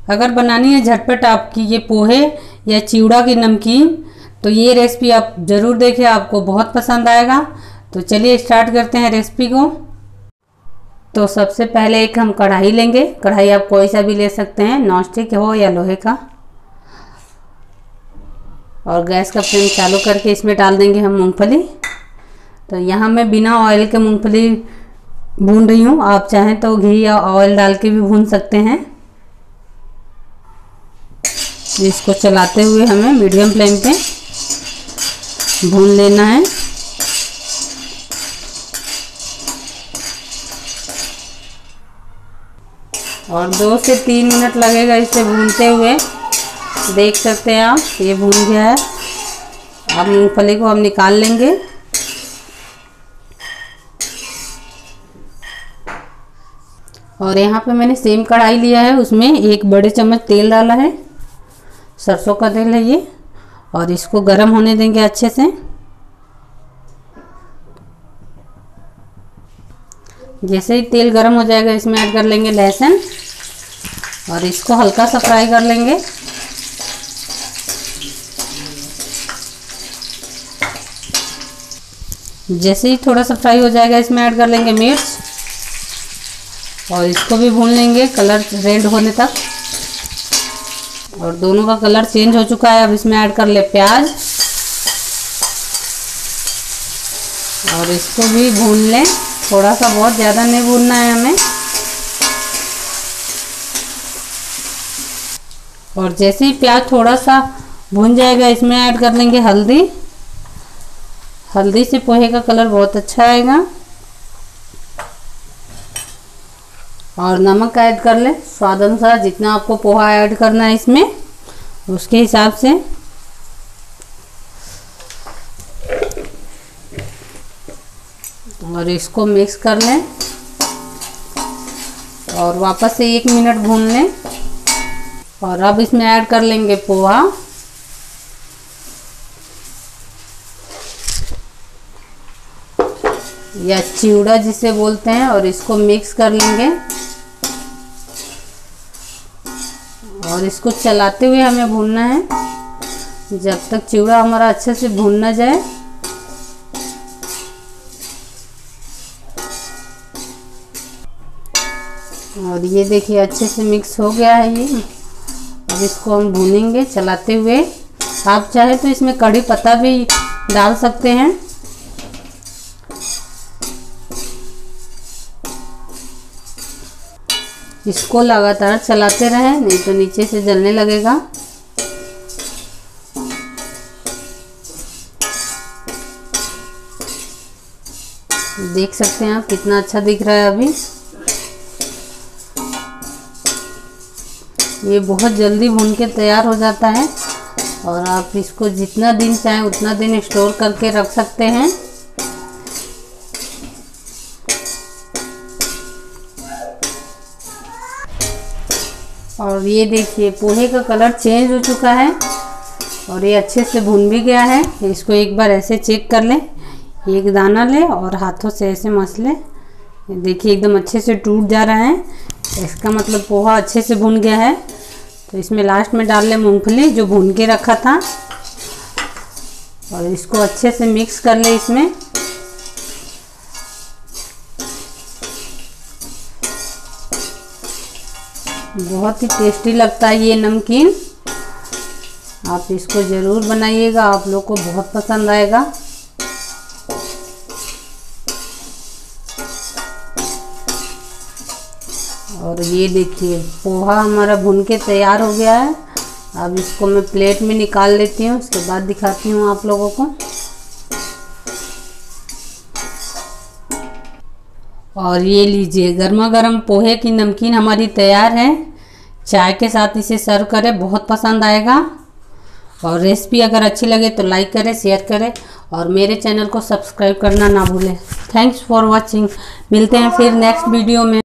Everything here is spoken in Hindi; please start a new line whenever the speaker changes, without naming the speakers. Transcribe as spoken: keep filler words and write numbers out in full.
अगर बनानी है झटपट आपकी ये पोहे या चिवड़ा की नमकीन, तो ये रेसिपी आप ज़रूर देखें, आपको बहुत पसंद आएगा। तो चलिए स्टार्ट करते हैं रेसिपी को। तो सबसे पहले एक हम कढ़ाई लेंगे। कढ़ाई आप कोई सा भी ले सकते हैं, नॉनस्टिक हो या लोहे का। और गैस का फ्लेम चालू करके इसमें डाल देंगे हम मूंगफली। तो यहाँ मैं बिना ऑयल के मूंगफली भून रही हूँ, आप चाहें तो घी या ऑयल डाल के भी भून सकते हैं। इसको चलाते हुए हमें मीडियम फ्लेम पे भून लेना है। और दो से तीन मिनट लगेगा इसे भूनते हुए। देख सकते हैं आप, ये भून गया है। अब मूंगफली को हम निकाल लेंगे। और यहाँ पे मैंने सेम कढ़ाई लिया है, उसमें एक बड़े चम्मच तेल डाला है, सरसों का तेल है ये। और इसको गर्म होने देंगे अच्छे से। जैसे ही तेल गर्म हो जाएगा इसमें ऐड कर लेंगे लहसुन और इसको हल्का सा फ्राई कर लेंगे। जैसे ही थोड़ा सा फ्राई हो जाएगा इसमें ऐड कर लेंगे मिर्च और इसको भी भून लेंगे कलर रेड होने तक। और दोनों का कलर चेंज हो चुका है। अब इसमें ऐड कर ले प्याज और इसको भी भून लें, थोड़ा सा, बहुत ज़्यादा नहीं भूनना है हमें। और जैसे ही प्याज थोड़ा सा भून जाएगा इसमें ऐड कर लेंगे हल्दी। हल्दी से पोहे का कलर बहुत अच्छा आएगा। और नमक ऐड कर ले स्वाद अनुसार, जितना आपको पोहा ऐड करना है इसमें उसके हिसाब से। और इसको मिक्स कर लें और वापस से एक मिनट भून लें। और अब इसमें ऐड कर लेंगे पोहा। या चिवड़ा जिसे बोलते हैं, और इसको मिक्स कर लेंगे। और इसको चलाते हुए हमें भूनना है जब तक चिवड़ा हमारा अच्छे से भून ना जाए। और ये देखिए अच्छे से मिक्स हो गया है ये। अब इसको हम भूनेंगे चलाते हुए। आप चाहे तो इसमें कड़ी पत्ता भी डाल सकते हैं। इसको लगातार चलाते रहें, नहीं तो नीचे से जलने लगेगा। देख सकते हैं आप कितना अच्छा दिख रहा है अभी। ये बहुत जल्दी भून के तैयार हो जाता है और आप इसको जितना दिन चाहें उतना दिन स्टोर करके रख सकते हैं। और ये देखिए पोहे का कलर चेंज हो चुका है और ये अच्छे से भून भी गया है। इसको एक बार ऐसे चेक कर लें, एक दाना ले और हाथों से ऐसे मस लें। देखिए एकदम अच्छे से टूट जा रहा है, इसका मतलब पोहा अच्छे से भून गया है। तो इसमें लास्ट में डाल लें मूंगफली जो भून के रखा था और इसको अच्छे से मिक्स कर लें इसमें। बहुत ही टेस्टी लगता है ये नमकीन, आप इसको ज़रूर बनाइएगा, आप लोग को बहुत पसंद आएगा। और ये देखिए पोहा हमारा भुन के तैयार हो गया है। अब इसको मैं प्लेट में निकाल लेती हूँ, उसके बाद दिखाती हूँ आप लोगों को। और ये लीजिए गर्मा गर्म पोहे की नमकीन हमारी तैयार है। चाय के साथ इसे सर्व करें, बहुत पसंद आएगा। और रेसिपी अगर अच्छी लगे तो लाइक करें, शेयर करें और मेरे चैनल को सब्सक्राइब करना ना भूलें। Thanks for watching. मिलते हैं फिर नेक्स्ट वीडियो में।